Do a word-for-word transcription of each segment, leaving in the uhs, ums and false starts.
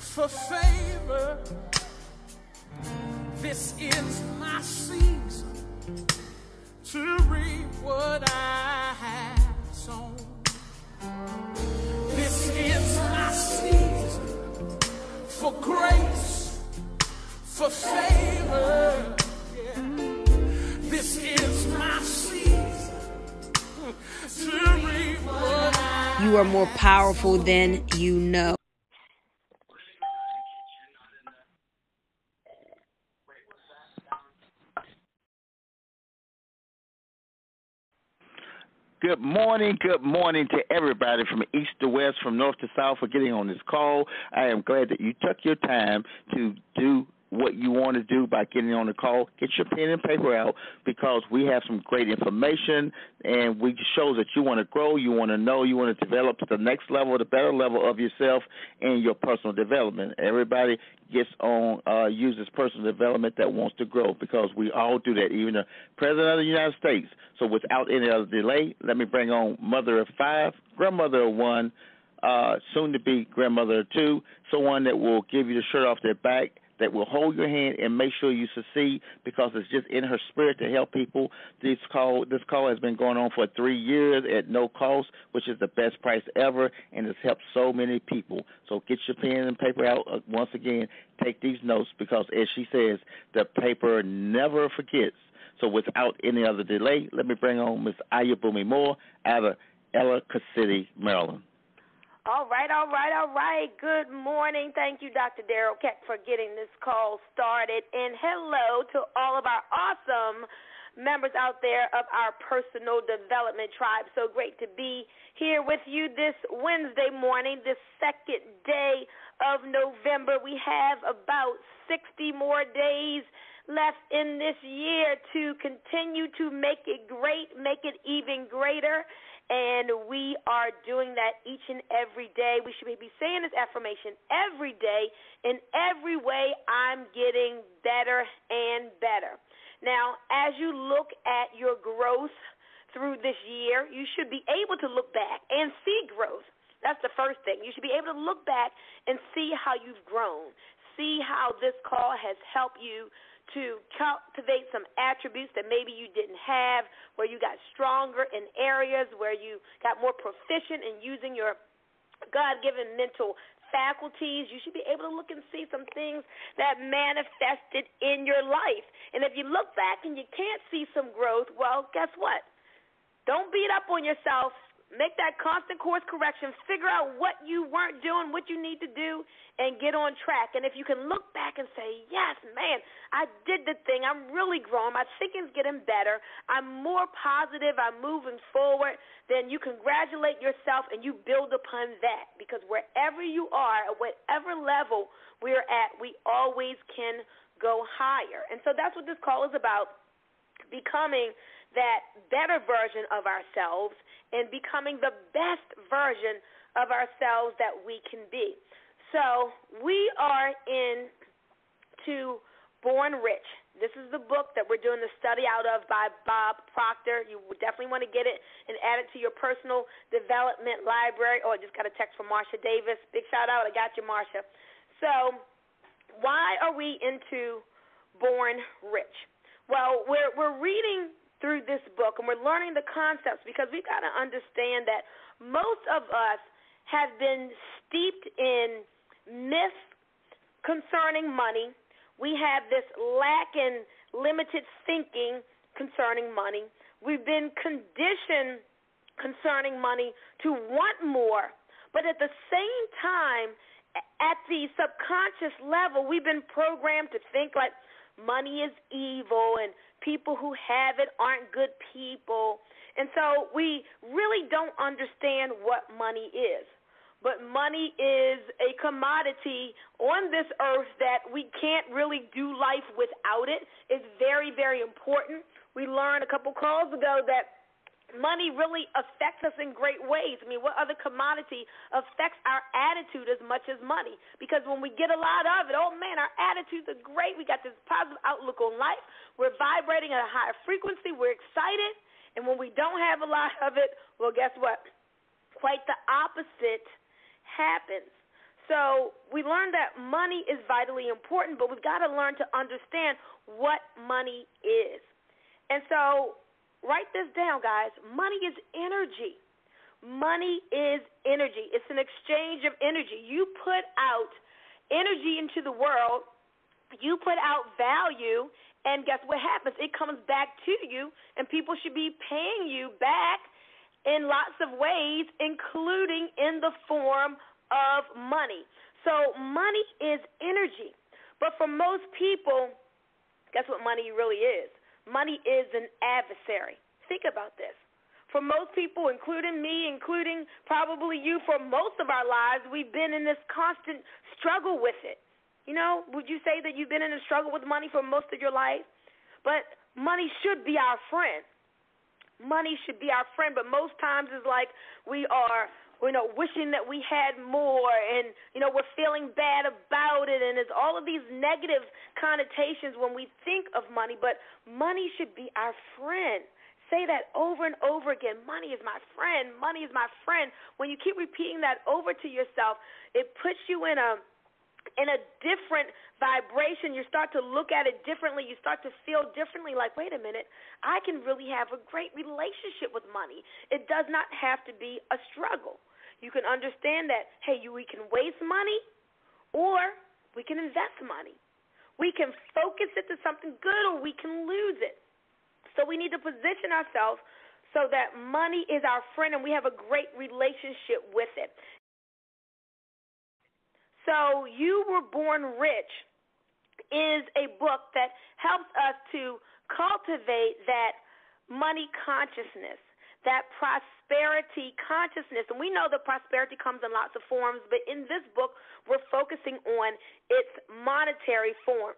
for favor. This is my season to reap what I have sown. This is my season for grace, for favor. Yeah. This is my season to reap what I have. You are more powerful than you know. Good morning, good morning to everybody from east to west, from north to south for getting on this call. I am glad that you took your time to do what you want to do by getting on the call. Get your pen and paper out because we have some great information, and we show that you want to grow, you want to know, you want to develop to the next level, the better level of yourself and your personal development. Everybody gets on, uh, uses personal development that wants to grow because we all do that, even the President of the United States. So without any other delay, let me bring on mother of five, grandmother of one, uh, soon to be grandmother of two, someone that will give you the shirt off their back, that will hold your hand and make sure you succeed because it's just in her spirit to help people. This call this call has been going on for three years at no cost, which is the best price ever, and it's helped so many people. So get your pen and paper out. Uh, once again, take these notes because, as she says, the paper never forgets. So without any other delay, let me bring on Miss Ayabumi Moore out of Ellicott City, Maryland. All right, all right, all right. Good morning. Thank you, Doctor Darrell Keck, for getting this call started. And hello to all of our awesome members out there of our personal development tribe. So great to be here with you this Wednesday morning, this second day of November. We have about sixty more days left in this year to continue to make it great, make it even greater. And we are doing that each and every day. We should be saying this affirmation every day. In every way, I'm getting better and better. Now, as you look at your growth through this year, you should be able to look back and see growth. That's the first thing. You should be able to look back and see how you've grown, see how this call has helped you to cultivate some attributes that maybe you didn't have, where you got stronger in areas where you got more proficient in using your God-given mental faculties. You should be able to look and see some things that manifested in your life. And if you look back and you can't see some growth, well, guess what? Don't beat up on yourself. Make that constant course correction. Figure out what you weren't doing, what you need to do, and get on track. And if you can look back and say, yes, man, I did the thing. I'm really growing. My thinking's getting better. I'm more positive. I'm moving forward. Then you congratulate yourself and you build upon that. Because wherever you are, at whatever level we're at, we always can go higher. And so that's what this call is about, becoming that better version of ourselves and becoming the best version of ourselves that we can be. So we are in to Born Rich. This is the book that we're doing the study out of by Bob Proctor. You would definitely want to get it and add it to your personal development library. Oh, I just got a text from Marsha Davis. Big shout out. I got you, Marsha. So why are we into Born Rich? Well, we're we're reading through this book, and we're learning the concepts because we've got to understand that most of us have been steeped in myths concerning money. We have this lack in limited thinking concerning money. We've been conditioned concerning money to want more, but at the same time, at the subconscious level, we've been programmed to think like money is evil and people who have it aren't good people. And so we really don't understand what money is. But money is a commodity on this earth that we can't really do life without it. It's very, very important. We learned a couple calls ago that money really affects us in great ways. I mean, what other commodity affects our attitude as much as money? Because when we get a lot of it, oh, man, our attitudes are great. We got this positive outlook on life. We're vibrating at a higher frequency. We're excited. And when we don't have a lot of it, well, guess what? Quite the opposite happens. So we learned that money is vitally important, but we've got to learn to understand what money is. And so write this down, guys. Money is energy. Money is energy. It's an exchange of energy. You put out energy into the world, you put out value, and guess what happens? It comes back to you, and people should be paying you back in lots of ways, including in the form of money. So money is energy. But for most people, guess what money really is? Money is an adversary. Think about this. For most people, including me, including probably you, for most of our lives, we've been in this constant struggle with it. You know, would you say that you've been in a struggle with money for most of your life? But money should be our friend. Money should be our friend, but most times it's like we are, you know, wishing that we had more, and, you know, we're feeling bad about it, and there's all of these negative connotations when we think of money, but money should be our friend. Say that over and over again. Money is my friend. Money is my friend. When you keep repeating that over to yourself, it puts you in a in a different vibration. You start to look at it differently. You start to feel differently, like, wait a minute, I can really have a great relationship with money. It does not have to be a struggle. You can understand that, hey, you, we can waste money or we can invest money. We can focus it to something good or we can lose it. So we need to position ourselves so that money is our friend and we have a great relationship with it. So You Were Born Rich is a book that helps us to cultivate that money consciousness, that prosperity consciousness. And we know that prosperity comes in lots of forms, but in this book we're focusing on its monetary form.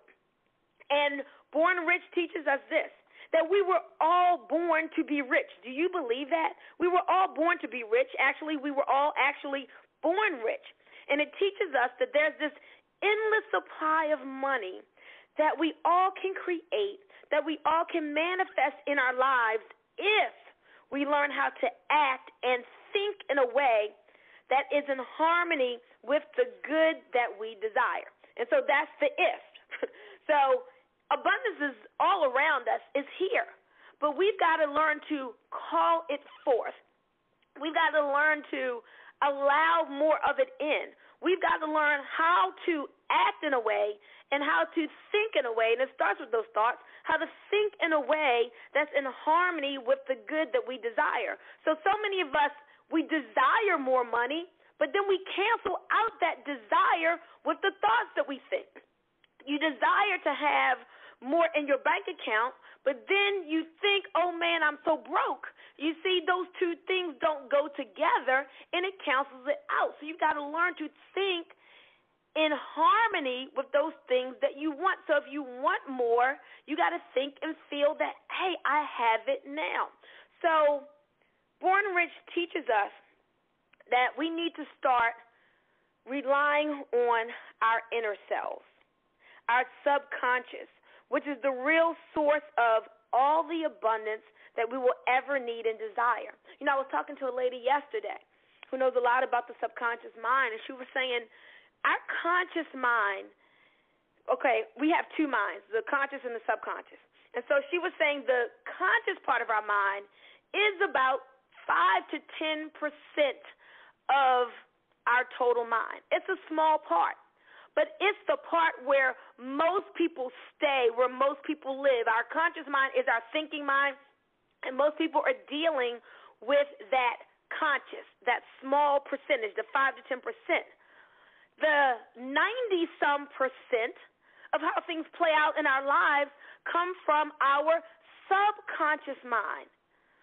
And Born Rich teaches us this, that we were all born to be rich. Do you believe that? We were all born to be rich. Actually, we were all actually born rich. And it teaches us that there's this endless supply of money that we all can create, that we all can manifest in our lives if we learn how to act and think in a way that is in harmony with the good that we desire. And so that's the if. So abundance is all around us, is here. But we've got to learn to call it forth. We've got to learn to allow more of it in. We've got to learn how to act in a way and how to think in a way, and it starts with those thoughts, how to think in a way that's in harmony with the good that we desire. So, so many of us, we desire more money, but then we cancel out that desire with the thoughts that we think. You desire to have more in your bank account, but then you think, oh, man, I'm so broke. You see, those two things don't go together, and it cancels it out. So you've got to learn to think in harmony with those things that you want. So if you want more, you got to think and feel that, hey, I have it now. So Born Rich teaches us that we need to start relying on our inner selves, our subconscious, which is the real source of all the abundance that we will ever need and desire. You know, I was talking to a lady yesterday who knows a lot about the subconscious mind, and she was saying our conscious mind, okay, we have two minds, the conscious and the subconscious. And so she was saying the conscious part of our mind is about five to ten percent of our total mind. It's a small part. But it's the part where most people stay, where most people live. Our conscious mind is our thinking mind, and most people are dealing with that conscious, that small percentage, the five to ten percent. The ninety-some percent of how things play out in our lives come from our subconscious mind.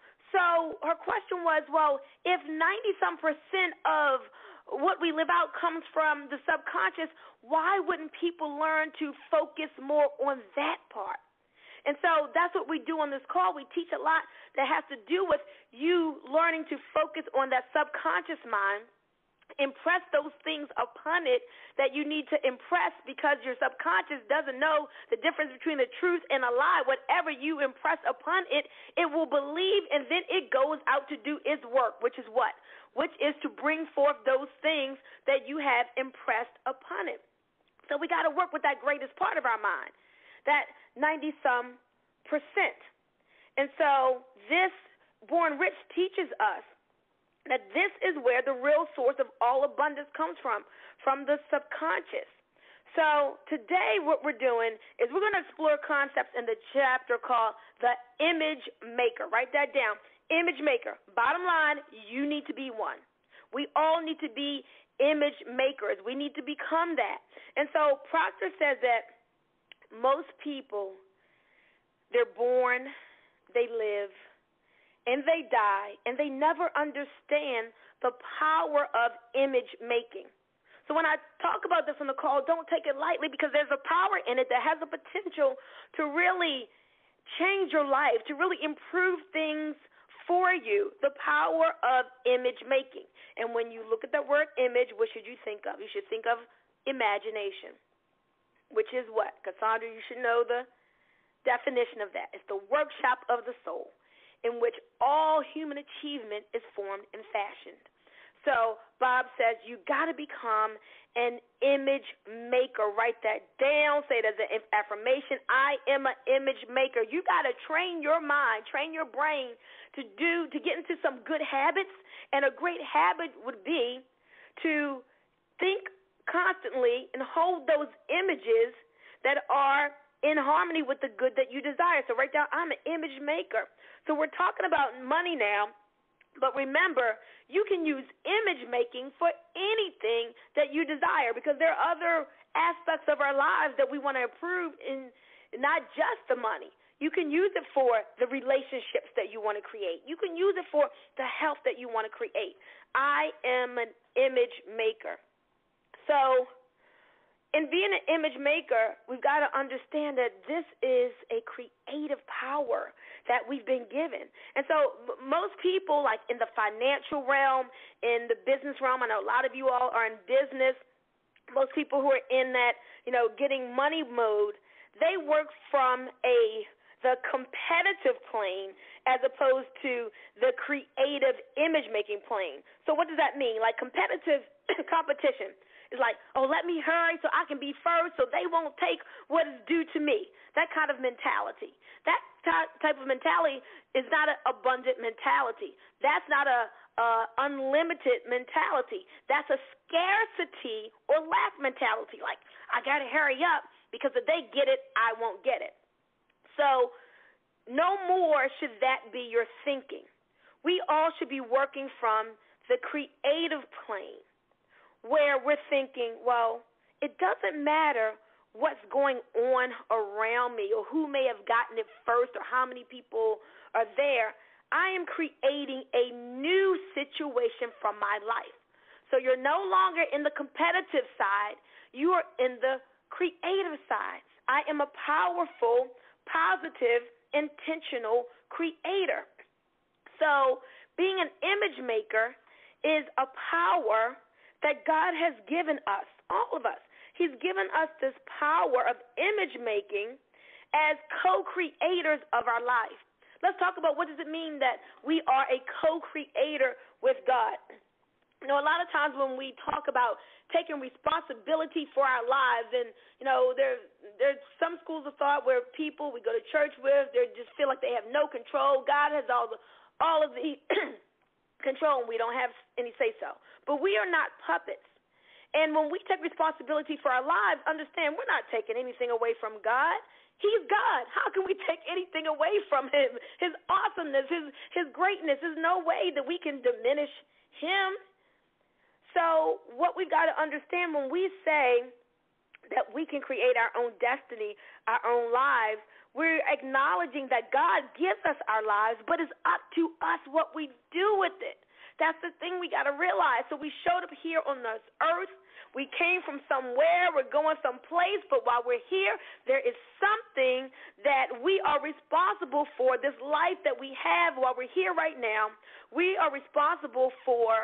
So her question was, well, if ninety-some percent of what we live out comes from the subconscious, why wouldn't people learn to focus more on that part? And so that's what we do on this call. We teach a lot that has to do with you learning to focus on that subconscious mind impress those things upon it that you need to impress, because your subconscious doesn't know the difference between the truth and a lie. Whatever you impress upon it, it will believe, and then it goes out to do its work, which is what? Which is to bring forth those things that you have impressed upon it. So we got to work with that greatest part of our mind, that ninety-some percent. And so this Born Rich teaches us that this is where the real source of all abundance comes from, from the subconscious. So today what we're doing is we're going to explore concepts in the chapter called the image maker. Write that down. Image maker. Bottom line, you need to be one. We all need to be image makers. We need to become that. And so Proctor says that most people, they're born, they live, and they die, and they never understand the power of image making. So when I talk about this on the call, don't take it lightly, because there's a power in it that has the potential to really change your life, to really improve things for you, the power of image making. And when you look at the word image, what should you think of? You should think of imagination, which is what? Cassandra, you should know the definition of that. It's the workshop of the soul, in which all human achievement is formed and fashioned. So Bob says you got to become an image maker. Write that down. Say it as an affirmation. I am an image maker. You got to train your mind, train your brain to do, to get into some good habits. And a great habit would be to think constantly and hold those images that are in harmony with the good that you desire. So write down, I'm an image maker. So we're talking about money now, but remember, you can use image making for anything that you desire, because there are other aspects of our lives that we want to improve in, not just the money. You can use it for the relationships that you want to create. You can use it for the health that you want to create. I am an image maker. So in being an image maker, we've got to understand that this is a creative power that we've been given. And so most people, like in the financial realm, in the business realm, I know a lot of you all are in business, most people who are in that, you know, getting money mode, they work from a the competitive plane as opposed to the creative image-making plane. So what does that mean? Like competitive competition. It's like, oh, let me hurry so I can be first so they won't take what is due to me. That kind of mentality. That type of mentality is not an abundant mentality. That's not a uh, unlimited mentality. That's a scarcity or lack mentality. Like, I got to hurry up because if they get it, I won't get it. So no more should that be your thinking. We all should be working from the creative plane, where we're thinking, well, it doesn't matter what's going on around me or who may have gotten it first or how many people are there. I am creating a new situation from my life. So you're no longer in the competitive side. You are in the creative side. I am a powerful, positive, intentional creator. So being an image maker is a power that God has given us, all of us. He's given us this power of image making as co-creators of our life. Let's talk about what does it mean that we are a co-creator with God. You know, a lot of times when we talk about taking responsibility for our lives, and, you know, there there's some schools of thought where people we go to church with, they just feel like they have no control. God has all the all of the control, and we don't have any say-so. But we are not puppets. And when we take responsibility for our lives, understand we're not taking anything away from God. He's God. How can we take anything away from him? His awesomeness, his, his greatness. There's no way that we can diminish him. So what we've got to understand when we say that we can create our own destiny, our own lives, we're acknowledging that God gives us our lives, but it's up to us what we do with it. That's the thing we got to realize. So we showed up here on this earth. We came from somewhere. We're going someplace. But while we're here, there is something that we are responsible for, this life that we have while we're here right now. We are responsible for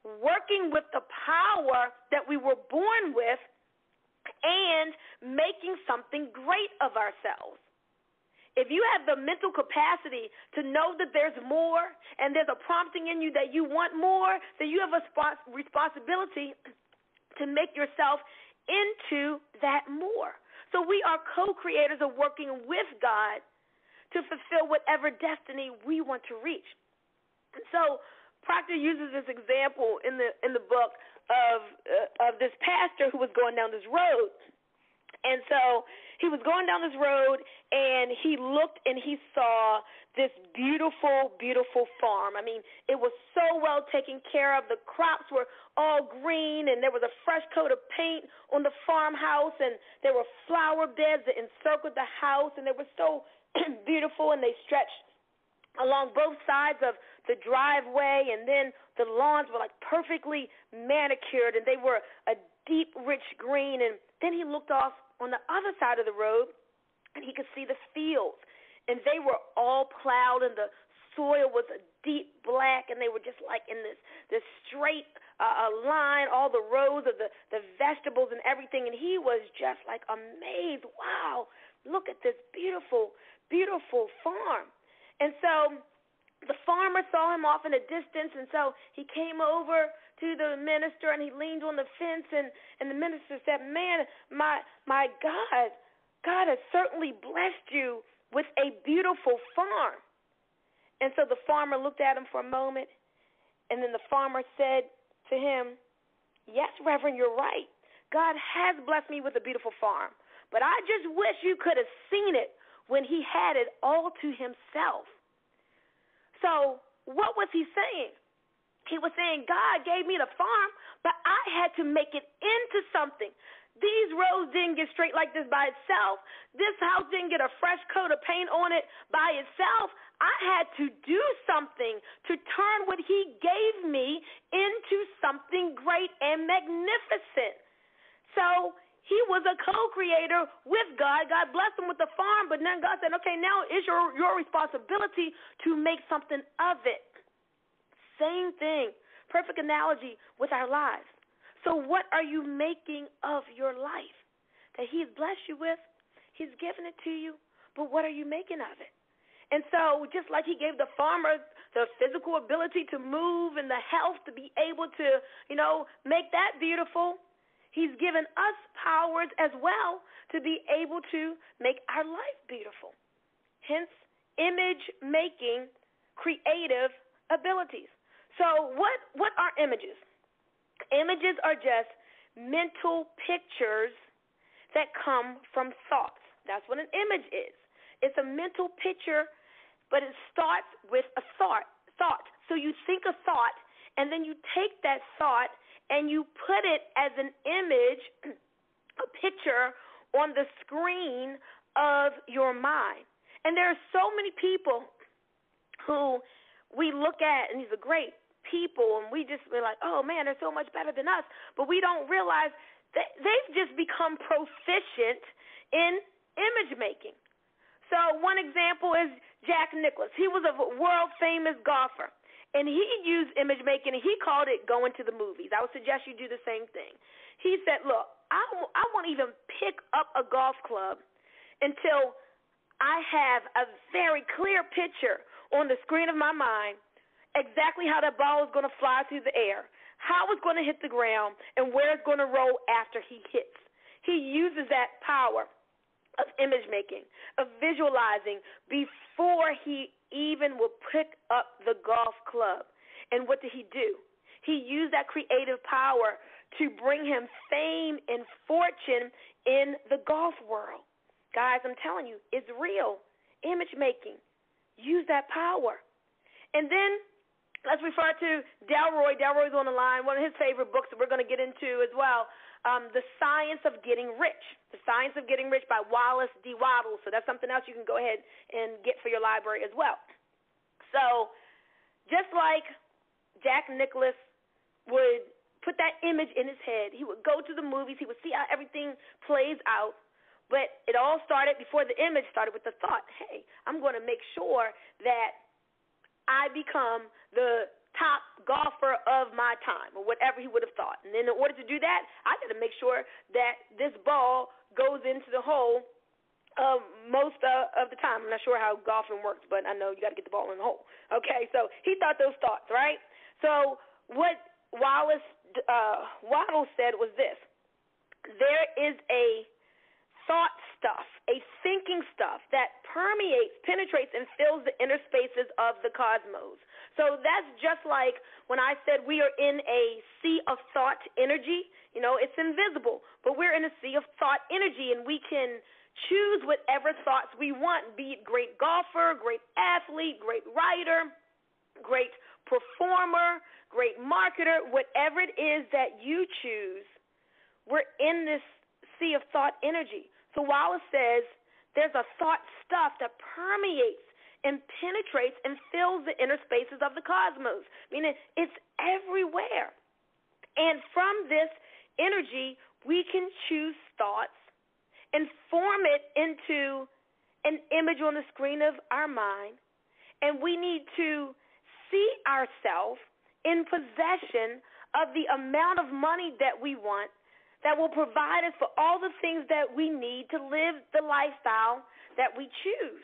working with the power that we were born with, and making something great of ourselves. If you have the mental capacity to know that there's more and there's a prompting in you that you want more, then you have a spot, responsibility to make yourself into that more. So we are co-creators of working with God to fulfill whatever destiny we want to reach. And so Proctor uses this example in the in the book of uh, of this pastor who was going down this road. And so he was going down this road, and he looked and he saw this beautiful, beautiful farm. I mean, it was so well taken care of. The crops were all green, and there was a fresh coat of paint on the farmhouse, and there were flower beds that encircled the house, and they were so beautiful, and they stretched along both sides of the driveway, and then the lawns were like perfectly manicured, and they were a deep, rich green. And then he looked off on the other side of the road, and he could see the fields, and they were all plowed, and the soil was a deep black, and they were just like in this this straight uh, line, all the rows of the, the vegetables and everything, and he was just like amazed. Wow, look at this beautiful, beautiful farm. And so the farmer saw him off in the distance, and so he came over to the minister, and he leaned on the fence, and, and the minister said, man, my my God, God has certainly blessed you with a beautiful farm. And so the farmer looked at him for a moment, and then the farmer said to him, yes, Reverend, you're right. God has blessed me with a beautiful farm, but I just wish you could have seen it when he had it all to himself. So what was he saying? He was saying, God gave me the farm, but I had to make it into something. These roads didn't get straight like this by itself. This house didn't get a fresh coat of paint on it by itself. I had to do something to turn what he gave me into something great and magnificent. So he was a co-creator with God. God blessed him with the farm, but then God said, okay, now it's your, your responsibility to make something of it. Same thing, perfect analogy with our lives. So what are you making of your life that he's blessed you with? He's given it to you, but what are you making of it? And so just like he gave the farmer the physical ability to move and the health to be able to, you know, make that beautiful, he's given us powers as well to be able to make our life beautiful. Hence, image-making creative abilities. So what, what are images? Images are just mental pictures that come from thoughts. That's what an image is. It's a mental picture, but it starts with a thought. Thought. So you think a thought, and then you take that thought and you put it as an image, a picture on the screen of your mind. And there are so many people who we look at, and these are great people, and we just be like, oh, man, they're so much better than us. But we don't realize that they've just become proficient in image making. So one example is Jack Nicklaus. He was a world-famous golfer, and he used image making, and he called it going to the movies. I would suggest you do the same thing. He said, look, I, I won't even pick up a golf club until I have a very clear picture on the screen of my mind exactly how that ball is going to fly through the air, how it's going to hit the ground, and where it's going to roll after he hits. He uses that power of image making, of visualizing before he even will pick up the golf club. And what did he do? He used that creative power to bring him fame and fortune in the golf world. Guys, I'm telling you, it's real. Image making. Use that power. And then let's refer to Delroy. Delroy's on the line, one of his favorite books that we're going to get into as well, um, The Science of Getting Rich. The Science of Getting Rich by Wallace D. Waddell. So that's something else you can go ahead and get for your library as well. So just like Jack Nicklaus would put that image in his head, he would go to the movies, he would see how everything plays out, but it all started before the image started with the thought, hey, I'm going to make sure that I become the top golfer of of my time, or whatever he would have thought. And then in order to do that, I got to make sure that this ball goes into the hole um, most uh, of the time. I'm not sure how golfing works, but I know you got to get the ball in the hole. Okay, so he thought those thoughts, right? So what Wallace uh, Waddle said was this: there is a thought stuff, a thinking stuff that permeates, penetrates, and fills the inner spaces of the cosmos. So that's just like when I said we are in a sea of thought energy. You know, it's invisible, but we're in a sea of thought energy, and we can choose whatever thoughts we want, be it great golfer, great athlete, great writer, great performer, great marketer, whatever it is that you choose, we're in this sea of thought energy. So Wallace says there's a thought stuff that permeates and penetrates and fills the inner spaces of the cosmos, meaning it's everywhere. And from this energy, we can choose thoughts and form it into an image on the screen of our mind, and we need to see ourselves in possession of the amount of money that we want, that will provide us for all the things that we need to live the lifestyle that we choose.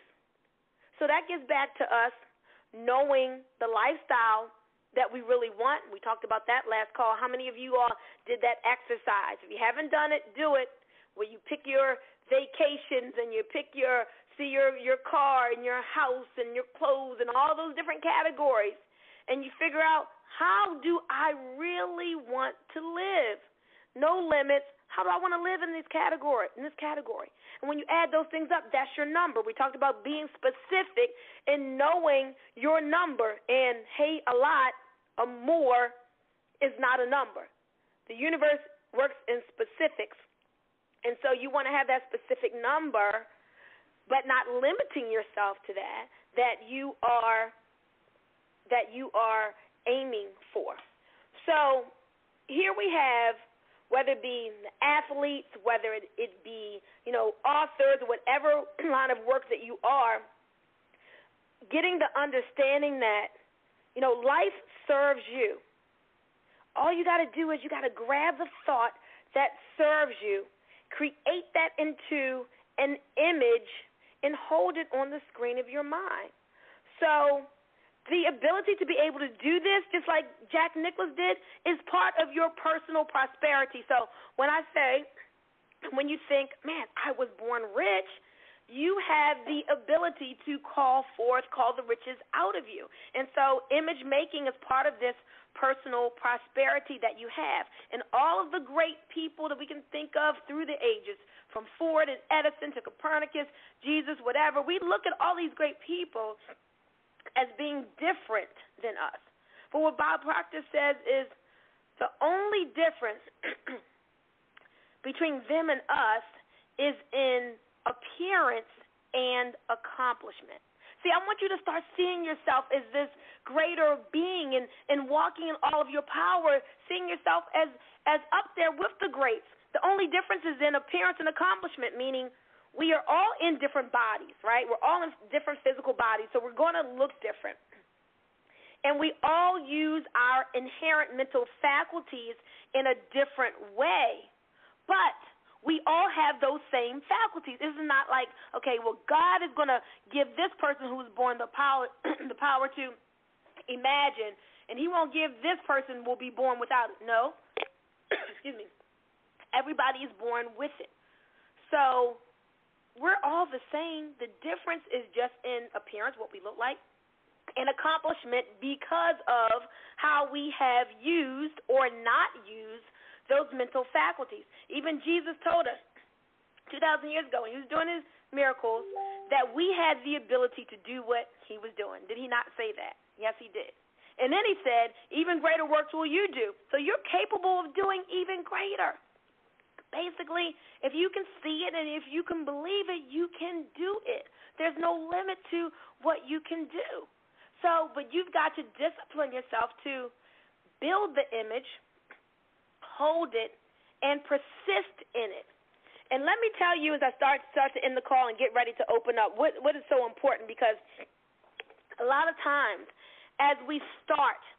So that gets back to us knowing the lifestyle that we really want. We talked about that last call. How many of you all did that exercise? If you haven't done it, do it, where you pick your vacations and you pick your, see your, your car and your house and your clothes and all those different categories, and you figure out, how do I really want to live? No limits. How do I want to live in this category? In this category, and when you add those things up, that's your number. We talked about being specific and knowing your number. And hey, a lot, a more is not a number. The universe works in specifics, and so you want to have that specific number, but not limiting yourself to that. That you are, that you are aiming for. So here we have, whether it be athletes, whether it, it be, you know, authors, whatever line of work that you are, getting the understanding that, you know, life serves you. All you got to do is you got to grab the thought that serves you, create that into an image, and hold it on the screen of your mind. So the ability to be able to do this, just like Jack Nicklaus did, is part of your personal prosperity. So when I say, when you think, man, I was born rich, you have the ability to call forth, call the riches out of you. And so image making is part of this personal prosperity that you have. And all of the great people that we can think of through the ages, from Ford and Edison to Copernicus, Jesus, whatever, we look at all these great people as being different than us. But what Bob Proctor says is the only difference between them and us is in appearance and accomplishment. See, I want you to start seeing yourself as this greater being and, and walking in all of your power, seeing yourself as, as up there with the greats. The only difference is in appearance and accomplishment, meaning we are all in different bodies, right? We're all in different physical bodies, so we're going to look different. And we all use our inherent mental faculties in a different way. But we all have those same faculties. This is not like, okay, well, God is going to give this person who was born the power, the power to imagine, and he won't give this person who will be born without it. No. Excuse me. Everybody is born with it. So we're all the same. The difference is just in appearance, what we look like, and accomplishment because of how we have used or not used those mental faculties. Even Jesus told us two thousand years ago when he was doing his miracles that we had the ability to do what he was doing. Did he not say that? Yes, he did. And then he said, even greater works will you do. So you're capable of doing even greater. Basically, if you can see it and if you can believe it, you can do it. There's no limit to what you can do. So, but you've got to discipline yourself to build the image, hold it, and persist in it. And let me tell you as I start, start to end the call and get ready to open up, what, what is so important, because a lot of times as we start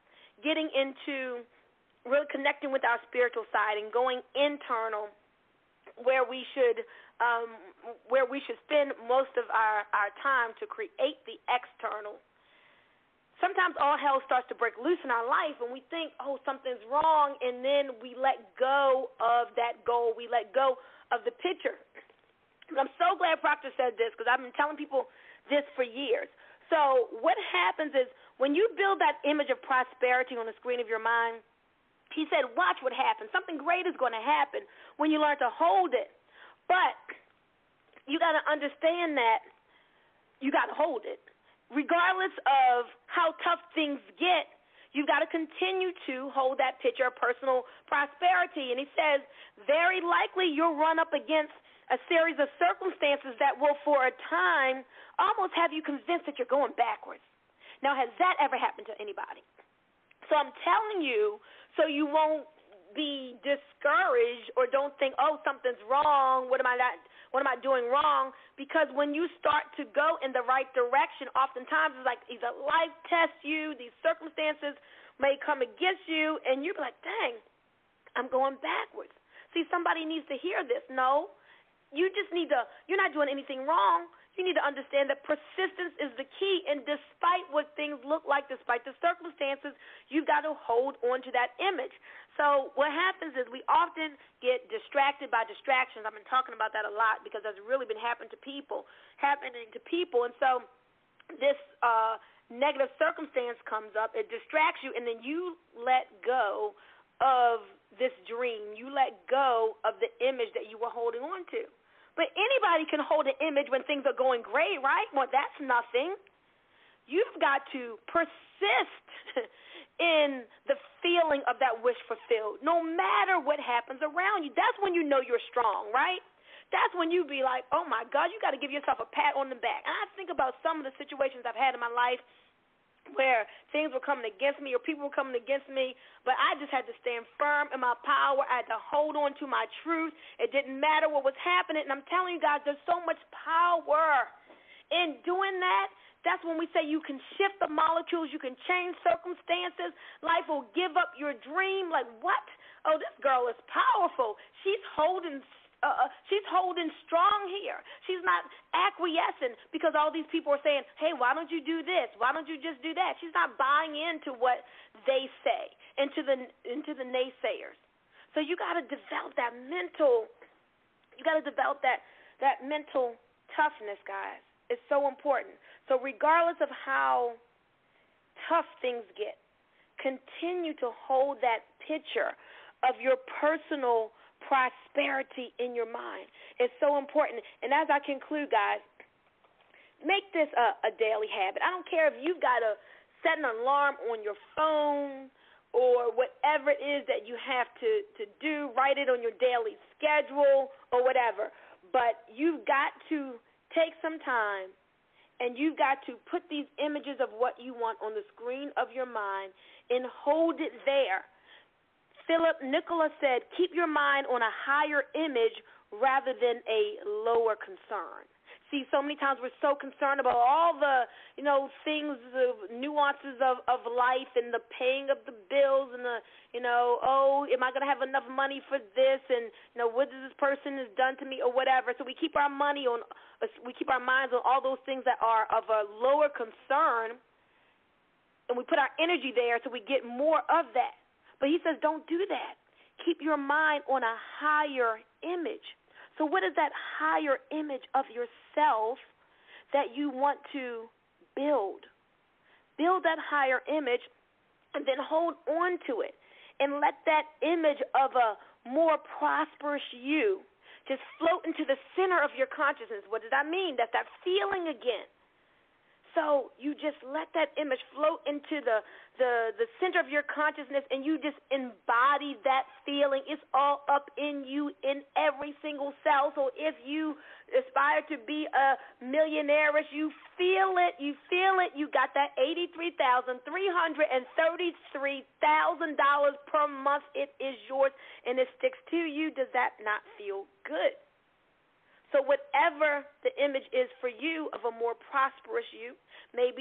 getting into really connecting with our spiritual side and going internal, where we should um, where we should spend most of our, our time to create the external. Sometimes all hell starts to break loose in our life and we think, oh, something's wrong, and then we let go of that goal. We let go of the picture. I'm so glad Proctor said this, because I've been telling people this for years. So what happens is when you build that image of prosperity on the screen of your mind, he said, watch what happens. Something great is going to happen when you learn to hold it. But you got to understand that you got to hold it. Regardless of how tough things get, you've got to continue to hold that picture of personal prosperity. And he says, very likely you'll run up against a series of circumstances that will, for a time, almost have you convinced that you're going backwards. Now, has that ever happened to anybody? So I'm telling you, so you won't be discouraged or don't think, oh, something's wrong, what am I not, what am I doing wrong? Because when you start to go in the right direction, oftentimes it's like either life tests you, these circumstances may come against you, and you're like, dang, I'm going backwards. See, somebody needs to hear this. No, you just need to, you're not doing anything wrong. You need to understand that persistence is the key, and despite what things look like, despite the circumstances, you've got to hold on to that image. So what happens is we often get distracted by distractions. I've been talking about that a lot because that's really been happening to people, happening to people. And so this uh, negative circumstance comes up, it distracts you, and then you let go of this dream. You let go of the image that you were holding on to. But anybody can hold an image when things are going great, right? Well, that's nothing. You've got to persist in the feeling of that wish fulfilled, no matter what happens around you. That's when you know you're strong, right? That's when you be like, oh, my God, you got to give yourself a pat on the back. And I think about some of the situations I've had in my life where things were coming against me or people were coming against me, but I just had to stand firm in my power. I had to hold on to my truth. It didn't matter what was happening. And I'm telling you guys, there's so much power in doing that. That's when we say you can shift the molecules, you can change circumstances. Life will give up your dream. Like, what? Oh, this girl is powerful. She's holding Uh, she's holding strong here. She's not acquiescing because all these people are saying, hey, why don't you do this? Why don't you just do that? She's not buying into what they say, into the into the naysayers. So you got to develop that mental, you got to develop that, that mental toughness, guys. It's so important. So regardless of how tough things get, continue to hold that picture of your personal prosperity in your mind. It's so important. And as I conclude, guys, make this a, a daily habit. I don't care if you've got to set an alarm on your phone or whatever it is that you have to, to do, write it on your daily schedule or whatever. But you've got to take some time and you've got to put these images of what you want on the screen of your mind and hold it there. Philip Nicola said, keep your mind on a higher image rather than a lower concern. See, so many times we're so concerned about all the, you know, things, the nuances of, of life and the paying of the bills and the, you know, oh, am I going to have enough money for this? And, you know, what this person has done to me or whatever. So we keep our money on, we keep our minds on all those things that are of a lower concern, and we put our energy there so we get more of that. But he says, don't do that. Keep your mind on a higher image. So what is that higher image of yourself that you want to build? Build that higher image and then hold on to it. And let that image of a more prosperous you just float into the center of your consciousness. What does that mean? That's that feeling again. So you just let that image float into the, the, the center of your consciousness, and you just embody that feeling. It's all up in you in every single cell. So if you aspire to be a millionaire, you feel it. You feel it. You got that eighty-three thousand three hundred thirty-three thousand dollars per month. It is yours, and it sticks to you. Does that not feel good? So whatever the image is for you of a more prosperous you, maybe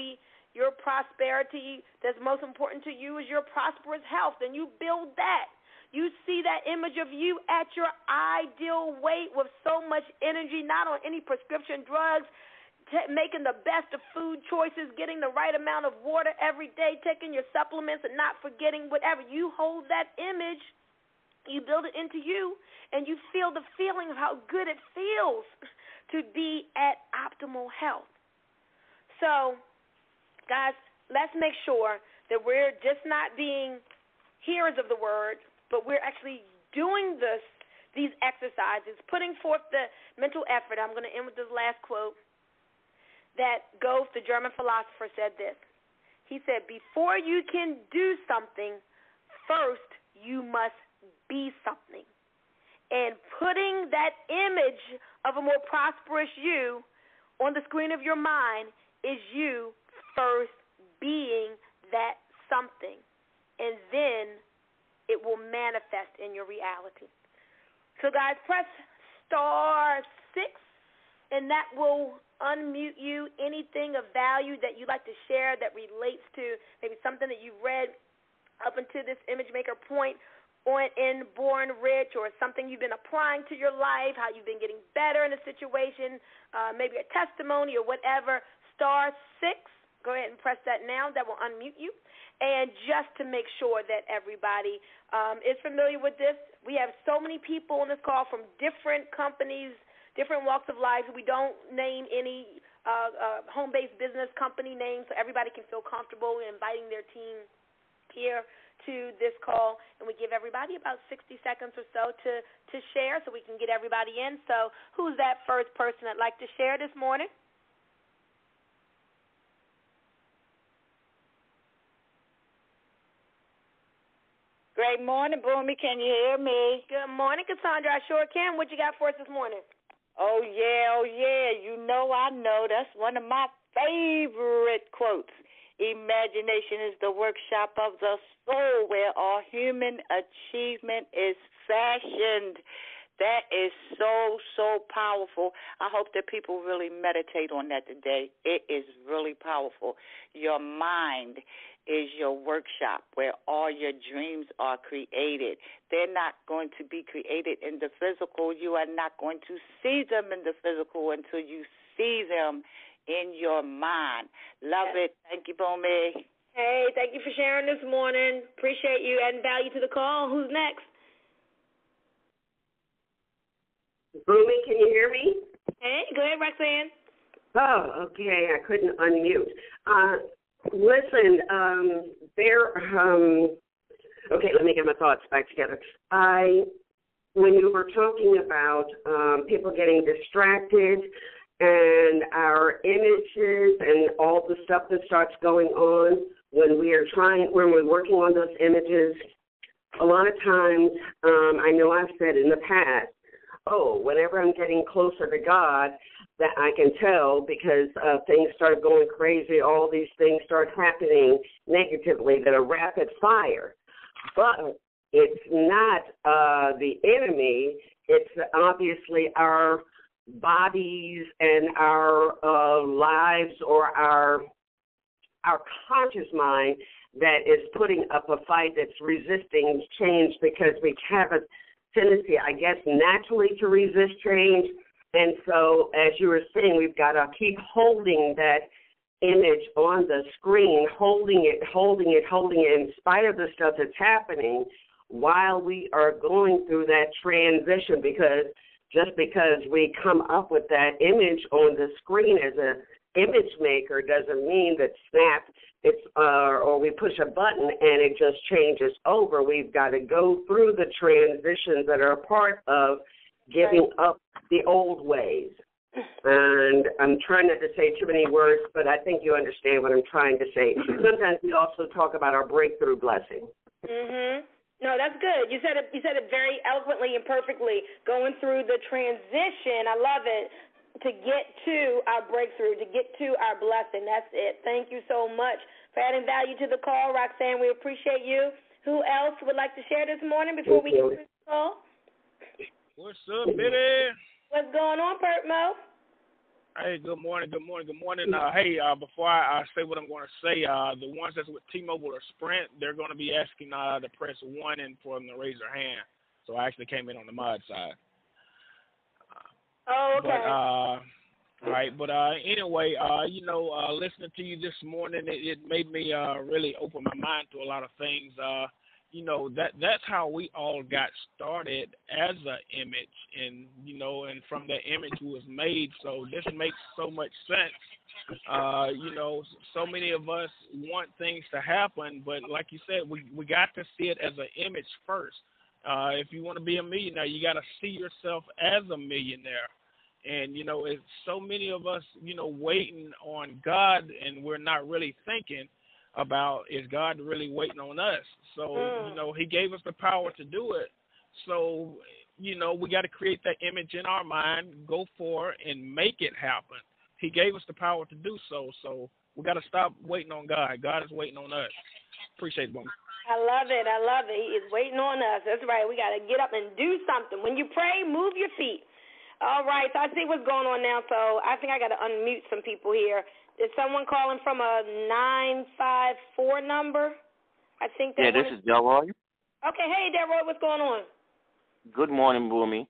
your prosperity that's most important to you is your prosperous health, and you build that. You see that image of you at your ideal weight with so much energy, not on any prescription drugs, t- making the best of food choices, getting the right amount of water every day, taking your supplements and not forgetting whatever. You hold that image, you build it into you, and you feel the feeling of how good it feels to be at optimal health. So, guys, let's make sure that we're just not being hearers of the word, but we're actually doing this, these exercises, putting forth the mental effort. I'm going to end with this last quote that Goethe, the German philosopher, said this. He said, before you can do something, first you must be something. And putting that image of a more prosperous you on the screen of your mind is you first being that something. And then it will manifest in your reality. So, guys, press star six, and that will unmute you. Anything of value that you'd like to share that relates to maybe something that you've read up until this image maker point on in Born Rich, or something you've been applying to your life, how you've been getting better in a situation, uh, maybe a testimony or whatever. Star six. Go ahead and press that now. That will unmute you. And just to make sure that everybody um, is familiar with this, we have so many people on this call from different companies, different walks of life. We don't name any uh, uh, home-based business company names, so everybody can feel comfortable in inviting their team here to this call. And we give everybody about sixty seconds or so to, to share so we can get everybody in. So who's that first person that'd like to share this morning? Great morning, Boomy. Can you hear me? Good morning, Cassandra. I sure can. What you got for us this morning? Oh, yeah, oh, yeah. You know I know. That's one of my favorite quotes. Imagination is the workshop of the soul where all human achievement is fashioned. That is so, so powerful. I hope that people really meditate on that today. It is really powerful. Your mind is your workshop where all your dreams are created. They're not going to be created in the physical. You are not going to see them in the physical until you see them in your mind. Love yes. it. Thank you, Boomy. Hey, thank you for sharing this morning. Appreciate you adding value to the call. Who's next? Boomy, can you hear me? Hey, go ahead, Roxanne. Oh, okay. I couldn't unmute. Uh, listen, um, there. Um, okay, let me get my thoughts back together. I, when you were talking about um, people getting distracted and our images and all the stuff that starts going on when we are trying, when we're working on those images, a lot of times, um, I know I've said in the past, oh, whenever I'm getting closer to God, that I can tell because uh, things start going crazy, all these things start happening negatively that are rapid fire. But it's not uh, the enemy. It's obviously our bodies and our uh, lives or our our conscious mind that is putting up a fight that's resisting change because we have a tendency, I guess, naturally to resist change. And so, as you were saying, we've got to keep holding that image on the screen, holding it, holding it, holding it in spite of the stuff that's happening while we are going through that transition, because just because we come up with that image on the screen as a image maker doesn't mean that snap, it's uh, or we push a button and it just changes over. We've got to go through the transitions that are a part of giving up the old ways. And I'm trying not to say too many words, but I think you understand what I'm trying to say. Sometimes we also talk about our breakthrough blessing. Mhm. No, that's good. You said it. You said it very eloquently and perfectly. Going through the transition, I love it. To get to our breakthrough, to get to our blessing. That's it. Thank you so much for adding value to the call, Roxanne. We appreciate you. Who else would like to share this morning before we get to the call? What's up, Billy? What's going on, Pert Mo? Hey, good morning, good morning, good morning. Uh, hey, uh, before I, I say what I'm going to say, uh, the ones that's with T-Mobile or Sprint, they're going to be asking uh, to press one and for them to raise their hand. So I actually came in on the mod side. Oh, okay. But, uh, all right, but uh, anyway, uh, you know, uh, listening to you this morning, it, it made me uh, really open my mind to a lot of things. Uh, you know, that that's how we all got started as an image, and you know, and from that image was made. So this makes so much sense. Uh, you know, so many of us want things to happen, but like you said, we we got to see it as an image first. Uh, if you want to be a millionaire, you got to see yourself as a millionaire. And, you know, it's so many of us, you know, waiting on God, and we're not really thinking about, is God really waiting on us? So, mm. you know, he gave us the power to do it. So, you know, we got to create that image in our mind, go for it, and make it happen. He gave us the power to do so. So we got to stop waiting on God. God is waiting on us. Appreciate it, woman. I love it. I love it. He is waiting on us. That's right. We got to get up and do something. When you pray, move your feet. All right, so I see what's going on now, so I think I got to unmute some people here. Is someone calling from a nine five four number? I think that Yeah, this is Delroy. Okay, hey, Delroy, what's going on? Good morning, Boomy.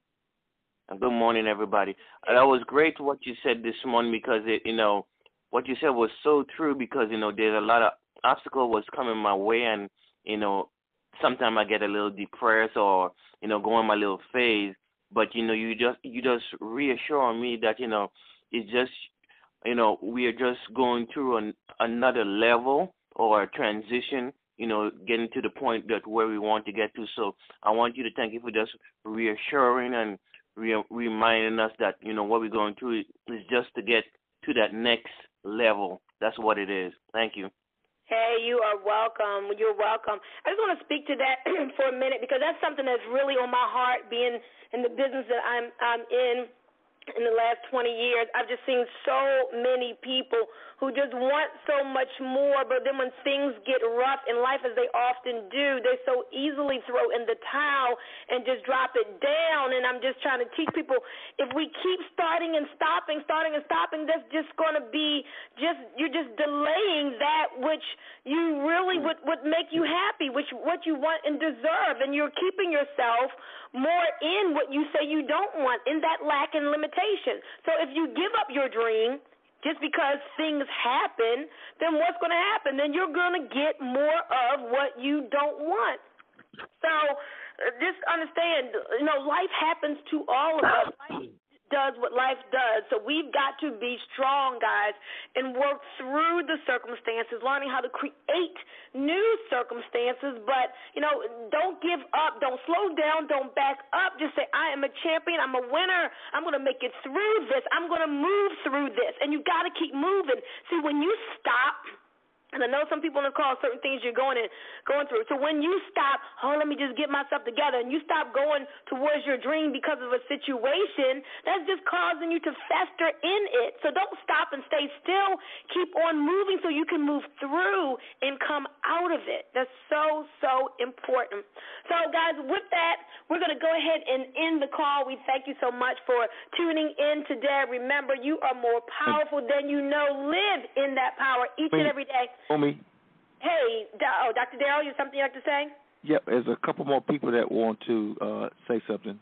And good morning, everybody. Uh, that was great what you said this morning, because, it, you know, what you said was so true, because, you know, there's a lot of obstacle was coming my way, and, you know, sometimes I get a little depressed or, you know, go in my little phase. But, you know, you just you just reassure me that, you know, it's just, you know, we are just going through an, another level or a transition, you know, getting to the point that where we want to get to. So I want you to thank you for just reassuring and re- reminding us that, you know, what we're going through is just to get to that next level. That's what it is. Thank you. Hey, you are welcome. You're welcome. I just want to speak to that for a minute, because that's something that's really on my heart, being in the business that I'm I'm in in the last twenty years. I've just seen so many people who just want so much more, but then when things get rough in life, as they often do, they so easily throw in the towel and just drop it down. And I'm just trying to teach people, if we keep starting and stopping, starting and stopping, that's just going to be just, you're just delaying that which you really would, would make you happy, which what you want and deserve. And you're keeping yourself more in what you say you don't want, in that lack and limitation. So if you give up your dream just because things happen, then what's going to happen? Then you're going to get more of what you don't want. So uh, just understand, you know, life happens to all of us. Life does what life does. So we've got to be strong, guys, and work through the circumstances, learning how to create new circumstances. But, you know, don't give up. Don't slow down. Don't back up. Just say, I am a champion. I'm a winner. I'm going to make it through this. I'm going to move through this. And you got to keep moving. See, when you stop, and I know some people in the call, certain things you're going in, going through. So when you stop, oh, let me just get myself together, and you stop going towards your dream because of a situation, that's just causing you to fester in it. So don't stop and stay still. Keep on moving so you can move through and come out of it. That's so, so important. So, guys, with that, we're going to go ahead and end the call. We thank you so much for tuning in today. Remember, you are more powerful than you know. Live in that power each and every day. Me. Hey, oh, Doctor Darrell, you have something you'd like to say? Yep, there's a couple more people that want to uh, say something.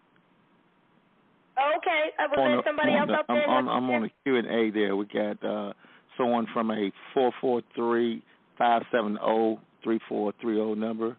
Okay, uh, was there somebody else the, up there? I'm, on, I'm on the Q and A there. We got uh, someone from a four four three, five seven zero, three four three zero number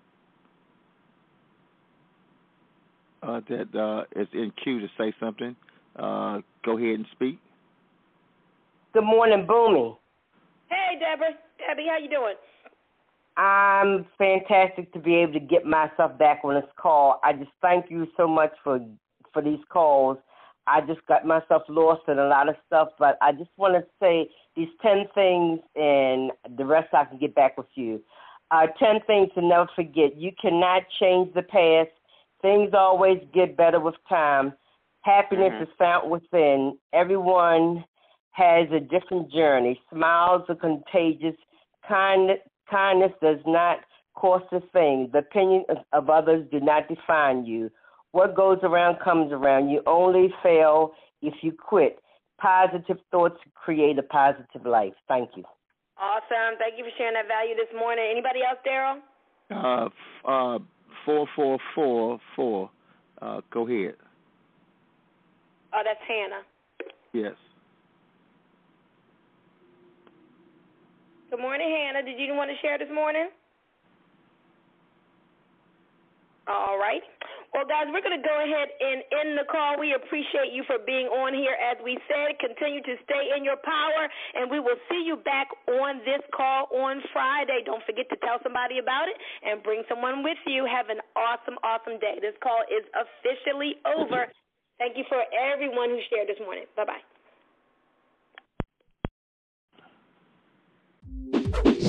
uh, that uh, is in queue to say something. Uh, go ahead and speak. Good morning, Boomy. Hey, Deborah. Debbie, how you doing? I'm fantastic to be able to get myself back on this call. I just thank you so much for for these calls. I just got myself lost in a lot of stuff, but I just want to say these ten things, and the rest I can get back with you. Uh, ten things to never forget. You cannot change the past. Things always get better with time. Happiness mm-hmm. is found within. Everyone has a different journey. Smiles are contagious. Kind, kindness does not cost a thing. The opinion of, of others do not define you. What goes around comes around. You only fail if you quit. positive thoughts create a positive life. Thank you. Awesome. Thank you for sharing that value this morning. Anybody else, Daryl? Uh, uh, four four four four. Uh, go ahead. Oh, that's Hannah. Yes. Good morning, Hannah. Did you want to share this morning? All right. Well, guys, we're going to go ahead and end the call. We appreciate you for being on here. As we said, continue to stay in your power, and we will see you back on this call on Friday. Don't forget to tell somebody about it and bring someone with you. Have an awesome, awesome day. This call is officially over. Thank you for everyone who shared this morning. Bye-bye.